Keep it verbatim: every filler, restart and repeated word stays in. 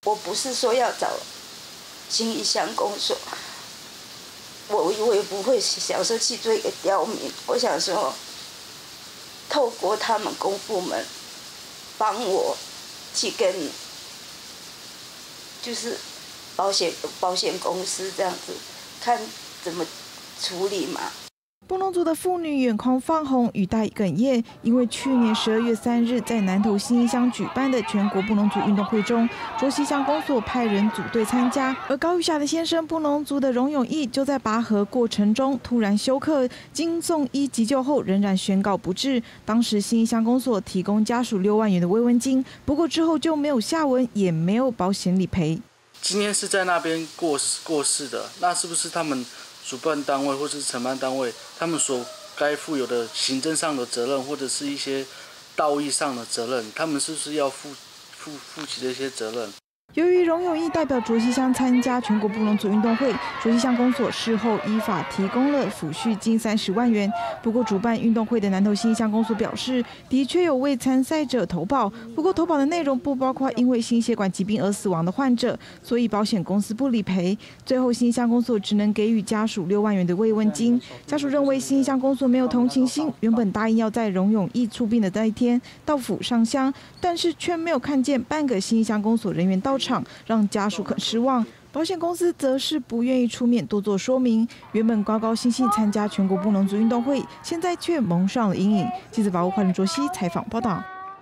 我不是说要找新义乡公所，我我也不会想说去做一个刁民。我想说，透过他们公部门帮我去跟，就是保险保险公司这样子，看怎么处理嘛。 布农族的妇女眼眶泛红，语带哽咽，因为去年十二月三日在南投新义乡举办的全国布农族运动会中，卓溪乡公所派人组队参加，而高玉霞的先生布农族的荣永义就在拔河过程中突然休克，经送医急救后仍然宣告不治。当时新义乡公所提供家属六万元的慰问金，不过之后就没有下文，也没有保险理赔。 今天是在那边过世过世的，那是不是他们主办单位或是承办单位，他们所该负有的行政上的责任，或者是一些道义上的责任，他们是不是要负负负起这些责任？ 由于荣永义代表卓溪乡参加全国布农族运动会，卓溪乡公所事后依法提供了抚恤金三十万元。不过，主办运动会的南投新义乡公所表示，的确有为参赛者投保，不过投保的内容不包括因为心血管疾病而死亡的患者，所以保险公司不理赔。最后，新义乡公所只能给予家属六万元的慰问金。家属认为新义乡公所没有同情心，原本答应要在荣永义出殡的那一天到府上香，但是却没有看见半个新义乡公所人员到场，让家属很失望。保险公司则是不愿意出面多做说明。原本高高兴兴参加全国布农族运动会，现在却蒙上了阴影。记者把握华人卓溪采访报道。